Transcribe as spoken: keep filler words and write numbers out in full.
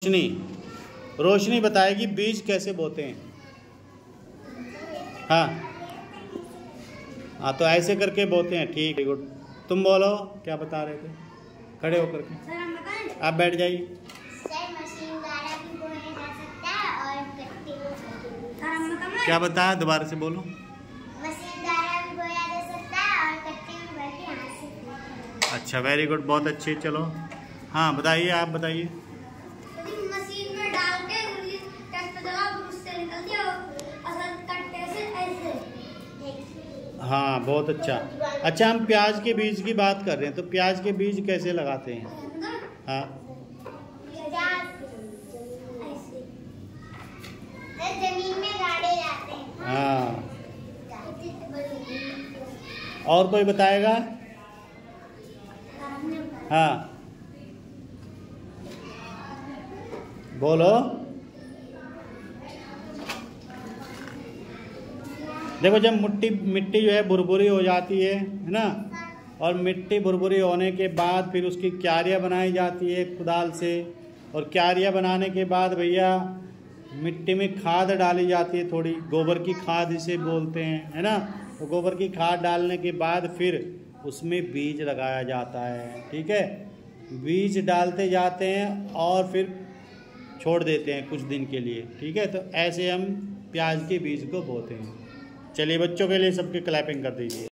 रोशनी रोशनी बताएगी बीज कैसे बोते हैं। हाँ हाँ तो ऐसे करके बोते हैं। ठीक है, गुड। तुम बोलो क्या बता रहे थे, खड़े होकर के। आप बैठ जाइए। क्या बताया, दोबारा से बोलो। अच्छा, वेरी गुड, बहुत अच्छे। चलो हाँ बताइए, आप बताइए। मशीन में डाल के ट्रैक्टर चला, उससे निकल दिया असल कट्टे से ऐसे। हाँ बहुत अच्छा। अच्छा, हम प्याज के बीज की बात कर रहे हैं, तो प्याज के बीज कैसे लगाते हैं? हाँ जमीन में गाड़े जाते हैं। हाँ, और कोई बताएगा? हाँ बोलो। देखो, जब मिट्टी मिट्टी जो है भुरभुरी हो जाती है है ना, और मिट्टी भुरभुरी होने के बाद फिर उसकी क्यारियाँ बनाई जाती है कुदाल से, और क्यारियाँ बनाने के बाद भैया मिट्टी में खाद डाली जाती है, थोड़ी गोबर की खाद इसे बोलते हैं, है ना। तो गोबर की खाद डालने के बाद फिर उसमें बीज लगाया जाता है। ठीक है, बीज डालते जाते हैं और फिर छोड़ देते हैं कुछ दिन के लिए। ठीक है, तो ऐसे हम प्याज के बीज को बोते हैं। चलिए बच्चों के लिए सबके क्लैपिंग कर दीजिए।